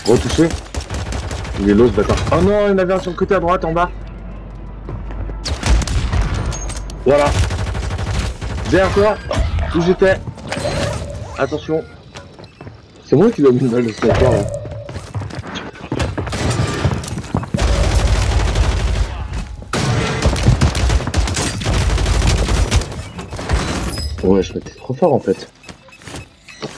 Retouché. Il est low ce bâtard. Oh non, il y en avait un sur le côté à droite, en bas. Voilà. Derrière toi, où j'étais. Attention. C'est moi qui lui ai mis une balle de sniper là. Ouais, je m'étais trop fort en fait.